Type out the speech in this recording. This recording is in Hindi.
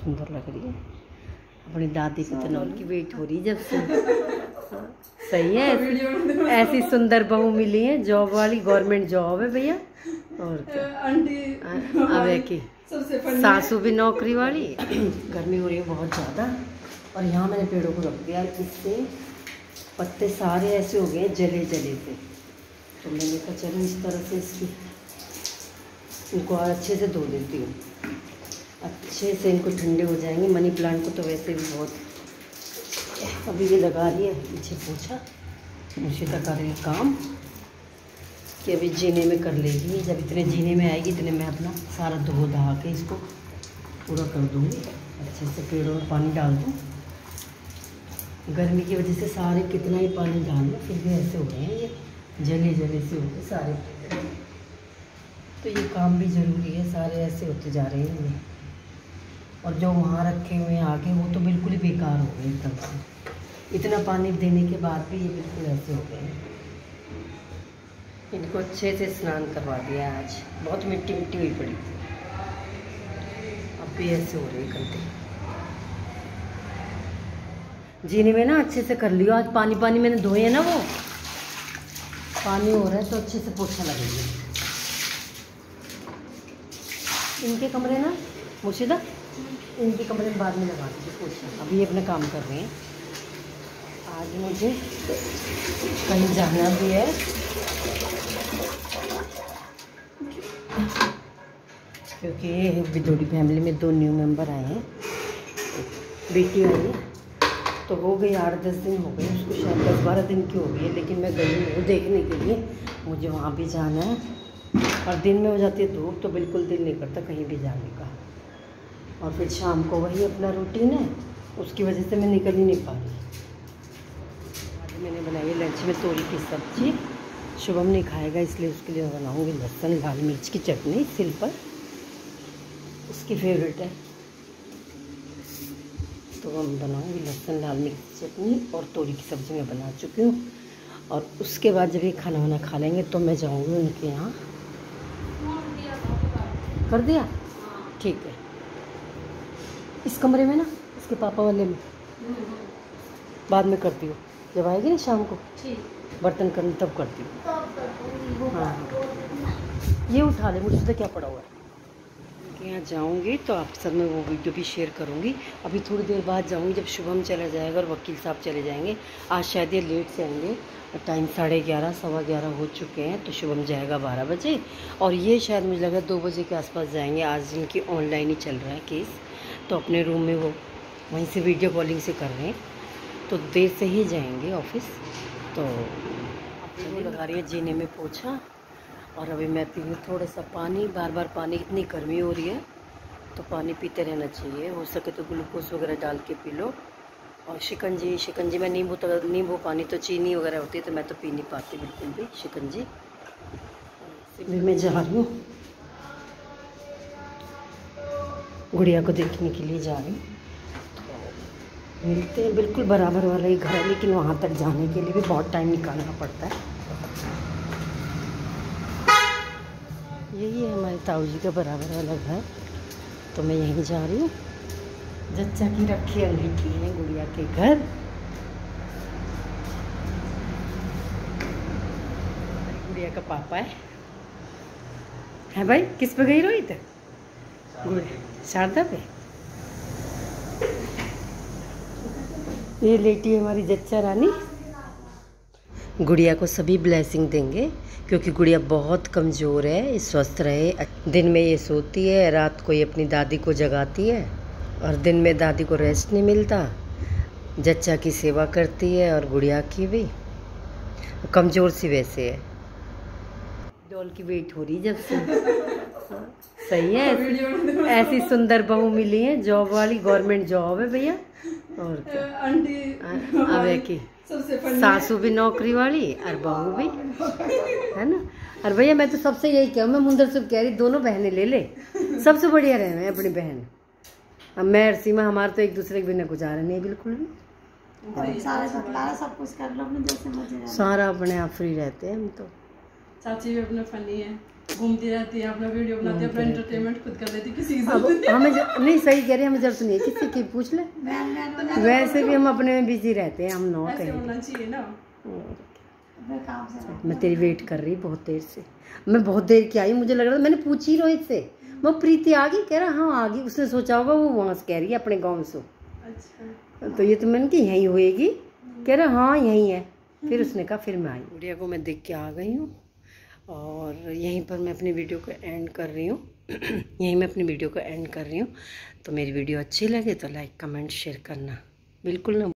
सुंदर लग रही है। अपनी दादी की तनौल की वेट हो रही है जब से। सही है, ऐसी सुंदर बहू मिली है, जॉब वाली, गवर्नमेंट जॉब है भैया। और क्या अब की सासू भी नौकरी वाली। गर्मी हो रही है बहुत ज़्यादा। और यहाँ मैंने पेड़ों को रख दिया, इससे पत्ते सारे ऐसे हो गए जले जले से। तो मैंने कहा चलो इस तरह से इनको अच्छे से धो देती हूँ, अच्छे से इनको ठंडे हो जाएंगे। मनी प्लांट को तो वैसे भी बहुत, अभी ये लगा रही है पीछे पोछा, मुझे तक कर रही काम कि अभी जीने में कर लेगी। जब इतने जीने में आएगी इतने मैं अपना सारा धो धा के इसको पूरा कर दूँगी। अच्छे से पेड़ों में पानी डाल दूँ। गर्मी की वजह से सारे कितना ही पानी डाल लो फिर भी ऐसे हो रहे हैं, ये जले जले से हो गए सारे। तो ये काम भी ज़रूरी है, सारे ऐसे होते जा रहे हैं। और जो वहाँ रखे हुए हैं आगे वो तो बिल्कुल ही बेकार हो गए एकदम से। इतना पानी देने के बाद भी ये बिल्कुल ऐसे हो गए हैं। इनको अच्छे से स्नान करवा दिया आज, बहुत मिट्टी मिट्टी हुई पड़ी थी, अब भी ऐसे हो रहे हैं गंदे। जीने में ना अच्छे से कर लियो, आज पानी पानी मैंने धोए है ना, वो पानी हो रहा है तो अच्छे से पोछा लगेगा। इनके कमरे ना मुर्शिदा, इनके कमरे में बाद में लगा दीजिए पोछा, अभी ये अपना काम कर रहे हैं। आज मुझे कहीं जाना भी है, क्योंकि बिदोड़ी फैमिली में 2 न्यू मेंबर आए हैं। बेटी आई है तो हो गई 8-10 दिन हो गए उसको, शायद 10-12 दिन की हो गई है, लेकिन मैं गई हूँ देखने के लिए, मुझे वहाँ भी जाना है। और दिन में हो जाती है धूप तो बिल्कुल दिल नहीं करता कहीं भी जाने का। और फिर शाम को वही अपना रूटीन है, उसकी वजह से मैं निकल ही नहीं पा रही। आज मैंने बनाई है लंच में तोरी की सब्ज़ी, शुभम नहीं खाएगा इसलिए उसके लिए बनाऊँगी लहसुन लाल मिर्च की चटनी, सिल पर उसकी फेवरेट है। तो हम बनाऊँगी लहसुन लाल मिर्च की चटनी और तोरी की सब्ज़ी मैं बना चुकी हूँ। और उसके बाद जब ये खाना वाना खा लेंगे तो मैं जाऊँगी उनके यहाँ। कर दिया, ठीक है। इस कमरे में ना, इसके पापा वाले में बाद में करती हूँ, जब आएगी ना शाम को बर्तन करने तब करती हूँ। हाँ ये उठा ले, मुझसे क्या पड़ा हुआ है। यहाँ जाऊँगी तो आप सब में वो वीडियो भी शेयर करूँगी। अभी थोड़ी देर बाद जाऊँगी जब शुभम चला जाएगा और वकील साहब चले जाएंगे। आज शायद ये लेट से आएंगे, टाइम 11:30 सवा 11 हो चुके हैं, तो शुभम जाएगा 12 बजे और ये शायद मुझे लगा 2 बजे के आसपास जाएंगे। आज इनकी ऑनलाइन ही चल रहा है केस, तो अपने रूम में वो वहीं से वीडियो कॉलिंग से कर रहे हैं, तो देर से ही जाएंगे ऑफिस। तो वो लगा रही है जीने में पोछा। और अभी मैं पी लूँ थोड़ा सा पानी, बार बार पानी, इतनी गर्मी हो रही है तो पानी पीते रहना चाहिए। हो सके तो ग्लूकोज वगैरह डाल के पी लो। और शिकंजी में नींबू पानी तो चीनी वगैरह होती है तो मैं तो पी नहीं पाती बिल्कुल भी शिकंजी। अभी मैं जा रही हूँ, गुड़िया को देखने के लिए जा रही हूँ। तो मिलते हैं, बिल्कुल बराबर वाला ही घर है लेकिन वहाँ तक जाने के लिए भी बहुत टाइम निकालना पड़ता है। यही है हमारे ताऊ जी का बराबर वाला घर, तो मैं यहीं जा रही हूँ। जच्चा की रखी अंगीठी है गुड़िया के घर। गुड़िया का पापा है भाई। किस पे गई रोहित? गुड़िया शारदा पे। ये लेटी है हमारी जच्चा रानी। गुड़िया को सभी ब्लेसिंग देंगे क्योंकि गुड़िया बहुत कमज़ोर है, स्वस्थ रहे। दिन में ये सोती है, रात को ये अपनी दादी को जगाती है और दिन में दादी को रेस्ट नहीं मिलता। जच्चा की सेवा करती है और गुड़िया की भी, कमज़ोर सी वैसे है। डॉल की वेट हो रही जब से। सही है, ऐसी सुंदर बहू मिली है, जॉब वाली, गवर्नमेंट जॉब है भैया। और क्या अब की सासू भी नौकरी वाली और बहू भी, है ना। और भैया मैं तो सबसे यही कहूँ, मैं मुंदर से कह रही दोनों बहनें ले ले, सबसे बढ़िया रहे हैं अपनी बहन। अब मैं और सीमा हमारा तो एक दूसरे के बिना गुजारा नहीं है बिल्कुल भी। सब कुछ कर लो अपने जैसे मर्जी, सारा अपने आप फ्री रहते हैं हम तो। चाची भी अपने फनी है, घूमती रहती है, अपना वीडियो बनाती है, अपना एंटरटेनमेंट खुद कर लेती है, किसी की अब हमें नहीं सही कह रहे हैं, हमें जरूरत नहीं है किसी की, पूछ ले। वैसे भी हम अपने में बिजी रहते हैं, हम नौ ऐसे होना चाहिए ना। मैं तेरी वेट कर रही बहुत देर से, मैं बहुत देर की आई, मुझे लग रहा था, मैंने पूछी रोहित से, मैं प्रीति आ गई, कह रहा हाँ आ गई, उसने सोचा होगा वो वहाँ से कह रही है अपने गाँव से। अच्छा तो ये तो मैंने कि यहीं होएगी, कह रहा हाँ यहीं है, फिर उसने कहा फिर मैं आई। गुड़िया को मैं देख के आ गई हूँ और यहीं पर मैं अपनी वीडियो को एंड कर रही हूँ। यहीं मैं अपनी वीडियो को एंड कर रही हूँ। तो मेरी वीडियो अच्छी लगे तो लाइक कमेंट शेयर करना बिल्कुल ना।